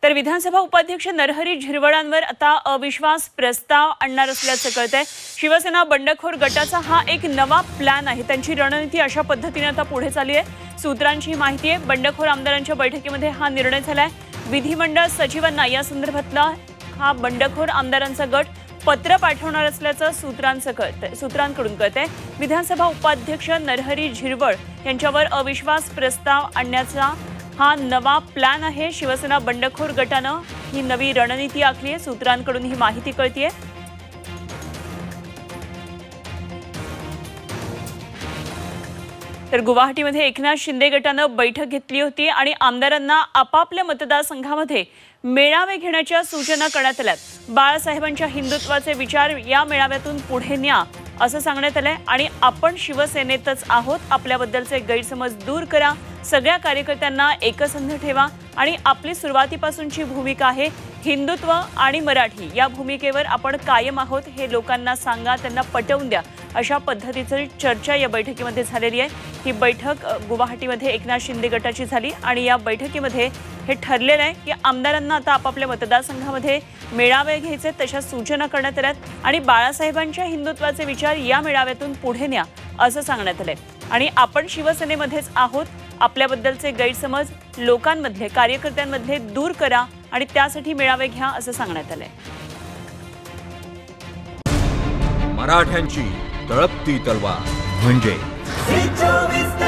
तर विधानसभा उपाध्यक्ष नरहरी झिरवळांवर आता अविश्वास प्रस्ताव आणणार असल्याचं कळतंय। शिवसेना बंडखोर गटाचा हा एक नवा प्लॅन आहे। त्यांची रणनीती अशा पद्धतीने आता पुढे चालली आहे। सूत्रांची माहिती आहे, बंडखोर आमदारांच्या बैठकीमध्ये हा निर्णय झालाय। विधिमंडळ सचिवांना या संदर्भातला हा बंडखोर आमदारांचा गट पत्र पाठवणार असल्याचं सूत्रांकडून कळतंय। विधानसभा उपाध्यक्ष नरहरी झिरवळ यांच्यावर अविश्वास प्रस्ताव आणण्याचा हा नवा प्लॅन आहे। शिवसेना बंडखोर गटानं ही नवी रणनीती आखली आहे। सूत्रांकडून ही माहिती कळतीये। तर गुवाहाटीमध्ये एकनाथ शिंदे गटानं बैठक घेतली होती आणि आमदारांना आपापल्या मतदारसंघामध्ये मेळावे घेण्याच्या सूचना करण्यात आल्या। बाळासाहेबांच्या हिंदुत्वाचे विचार या मेळाव्यातून पुढे न्या असं सांगण्यात आलंय आणि आपण शिवसेनेतच आहोत, आपल्याबद्दलचे गैरसमज दूर करा, सगळ्या कार्यकर्त्यांना एकसंध ठेवा आणि आपली सुरुवातीपासूनची भूमिका आहे हिंदुत्व आणि मराठी या भूमिकेवर आपण कायम आहोत हे लोकांना सांगा, त्यांना पटवून द्या, अशा पद्धतीची चर्चा या बैठकीमध्ये झालेली आहे। ही बैठक गुवाहाटीमध्ये एकनाथ शिंदे गटाची झाली आणि या बैठकीमध्ये हे ठरलेलं आहे की आमदारांना आता आपापल्या मतदारसंघामध्ये मेळावे घ्यायचे, तशा सूचना करण्यात आल्यात आणि बाळासाहेबांच्या हिंदुत्वाचे विचार या मेळाव्यातून पुढे न्या असं सांगण्यात आलंय आणि आपण शिवसेनेमध्येच आहोत, आपल्याबद्दलचे गैरसमज लोकांमधले कार्यकर्त्यांमधले दूर करा आणि त्यासाठी मेळावे घ्या असं सांगण्यात आलंय। मराठ्यांची तळपती तलवार म्हणजे